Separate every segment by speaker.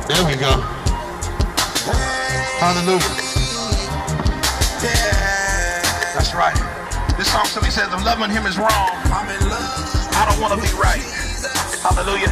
Speaker 1: There we go. Hallelujah.
Speaker 2: That's right. This song simply says, if loving him is wrong, I don't want to be right. Hallelujah.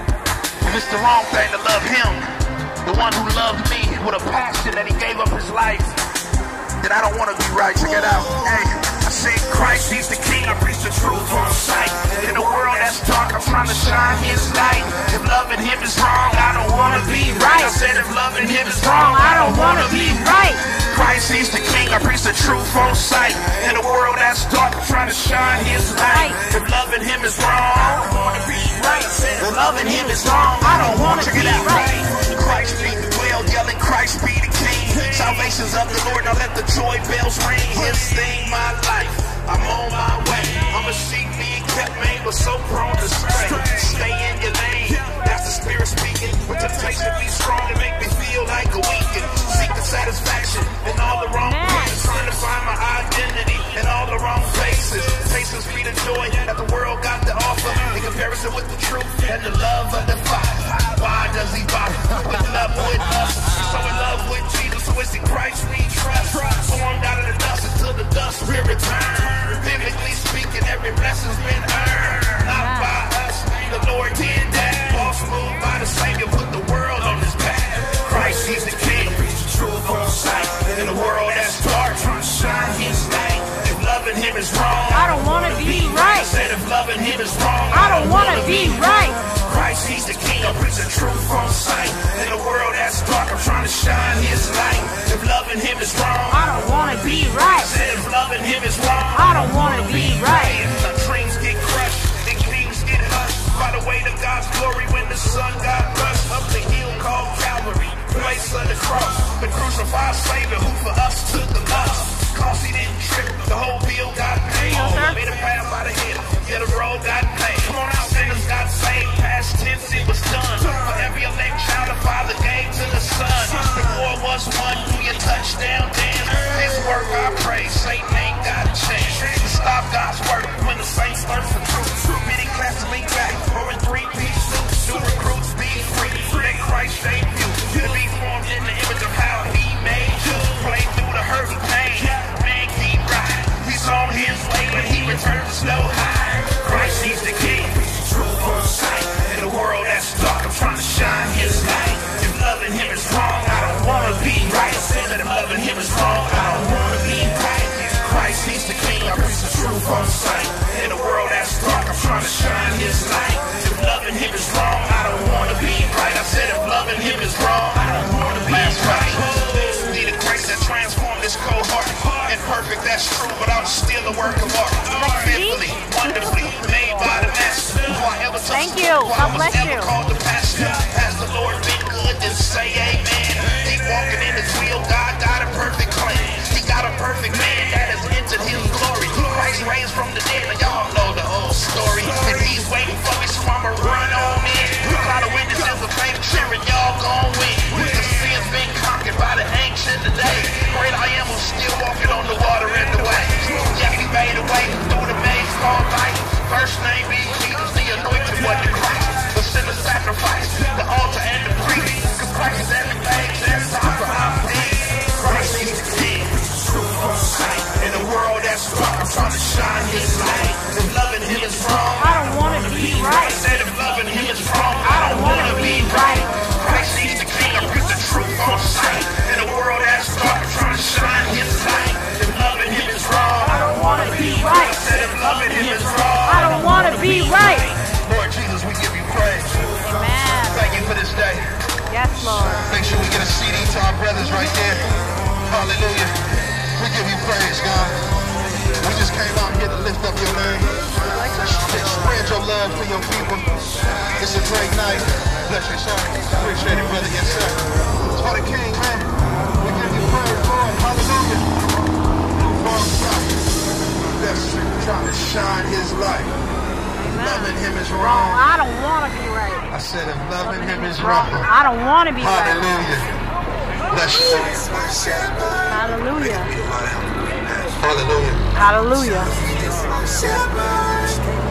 Speaker 2: If it's the wrong thing to love him, the one who loved me with a passion that he gave up his life, then I don't want to be right. Check it out. Hey, I said Christ, he's the king. I preach the truth on sight. In a world that's dark, I'm trying to shine his light. If loving him is wrong, I don't want to be right. I said if loving him is wrong, I don't want to be right. Christ, he's the king. I preach the truth on sight. In a world that's dark, I'm trying to shine his light. If loving him is wrong, I don't want to be right. If loving him is wrong, I don't want to be right. Christ be the well, yelling Christ be the king. Salvation's of the Lord, now let the joy bells ring. His thing, my life, I'm on my way. I'm a sheep being kept made, but so prone to stray. Stay in your lane, that's the spirit speaking. With temptation be strong and make me feel like a weekend. Seek the satisfaction in all the wrong places. Trying to find my identity in all the wrong places. Faces be the joy that the world got to offer. In comparison with the truth and the love of the Father. Why does he bother with love with us? So in love with Jesus, so it's in Christ we trust. So I'm down in the dust until the dust will return. Biblically speaking, every blessing's been earned. Not by us, the Lord did that. Boss moved by the Savior, put the world on his back. Christ, he's the king, preach the truth on sight. In a world that's dark, trying to shine his light. If loving him is wrong,
Speaker 3: I don't want to be right.
Speaker 2: I said if loving him is wrong,
Speaker 3: I don't want to be right.
Speaker 2: Christ, he's the king, I preach the truth on sight. In a world that's dark, I'm trying to shine his light. If loving him is wrong,
Speaker 3: I don't want to be right.
Speaker 2: I said if loving him is wrong,
Speaker 3: I don't want to be right.
Speaker 2: Dreams get crushed and kings get hushed by the weight of God's glory when the sun got rushed up the hill called Calvary, place of the cross. The crucified Savior who for us took the loss. Cause he didn't trip, the whole bill got paid. Made a path by the head, yeah, the road got paid. Come on out, sinners got saved. Past tense, it was done. For every elect child, the Father gave to the Son. The war was won through your touchdown dance. His work I praise, Satan ain't got a chance to stop God's work when the saints learn the truth. Many classes lean back, or in three-piece suits. New recruits be free, let Christ save you. To be formed in the image of how he made you. Play through the hurt and pain, man keep right. He's on his way when he returns no high. Christ, he's the king, truth on sight. In a world that's dark, I'm trying to shine his light. If loving him is wrong, I don't want to be right. I said that if loving him is wrong, I don't want to be right. Christ, he's the king, I preach the truth on sight. In a world that's dark, I'm trying to shine his light. If loving him is wrong, I don't want to be right. I said if loving him is wrong, I don't want to be right. Need a grace that transformed this cold heart. Imperfect, that's true, but I'm still a work of art. Fearfully, wonderfully made by the master.
Speaker 3: Thank you. God bless you.
Speaker 2: Called the pastor. Has the Lord been good? Then say amen. Keep walking in his will. God got a perfect plan. He got a perfect man that has entered his glory. Christ raised from the dead. Now y'all know the whole story. And he's waiting for me, so I'ma run on in. A lot of witnesses of faith cheering, y'all gon' win. The sin's been conquered by the ancient today. Great I am who's still walking on the water and the way. Yeah, he made a way through the maze called life. First name be Jesus, the anointed one, the Christ. The sinner sacrifice, the altar and the priest. Cause Christ is everything, there's time for our peace. Christ is the king, truth on sight. In a world that's dark, I'm trying to shine his light. If loving him is wrong,
Speaker 3: I don't want to be right.
Speaker 2: I said if loving him is wrong, I don't want to be right. Christ is the king, I preach the truth on sight. In a world that's dark, I'm trying to shine his light. If loving him is wrong,
Speaker 3: I don't want to be right.
Speaker 2: I said if loving him is wrong,
Speaker 3: I don't want to be right.
Speaker 2: Lord Jesus, we give you praise.
Speaker 3: Amen.
Speaker 2: Thank you for this day.
Speaker 3: Yes, Lord.
Speaker 2: Make sure we get a CD to our brothers right there. Hallelujah. We give you praise, God. We just came out here to lift up your name. Spread your love for your people. It's a great night. Bless you, sir. Appreciate it, brother. Yes, sir. It's for the King, man. We give you praise, Lord. Hallelujah. That's trying to shine his light. Loving him is wrong.
Speaker 3: I don't want to be right.
Speaker 2: I said if loving him is wrong,
Speaker 3: I don't want to be right.
Speaker 2: hallelujah. Bless you.
Speaker 3: Hallelujah.
Speaker 2: Hallelujah.
Speaker 3: Hallelujah.